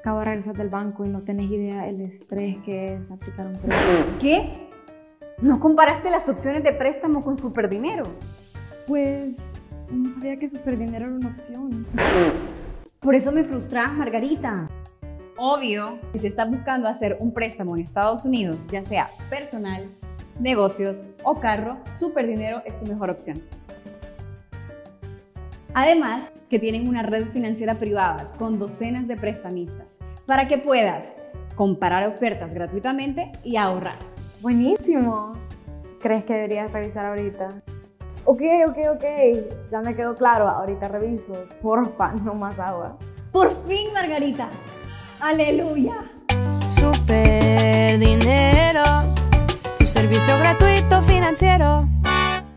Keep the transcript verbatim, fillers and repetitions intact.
Acabo de regresar del banco y no tenés idea el estrés que es aplicar un préstamo. ¿Qué? ¿No comparaste las opciones de préstamo con Superdinero? Pues no sabía que Superdinero era una opción. Por eso me frustras, Margarita. Obvio que si estás buscando hacer un préstamo en Estados Unidos, ya sea personal, negocios o carro, Superdinero es tu mejor opción. Además, que tienen una red financiera privada con docenas de prestamistas para que puedas comparar ofertas gratuitamente y ahorrar. Buenísimo. ¿Crees que deberías revisar ahorita? Ok, ok, ok. Ya me quedó claro. Ahorita reviso. Porfa, no más agua. ¡Por fin, Margarita! ¡Aleluya! Superdinero, tu servicio gratuito financiero.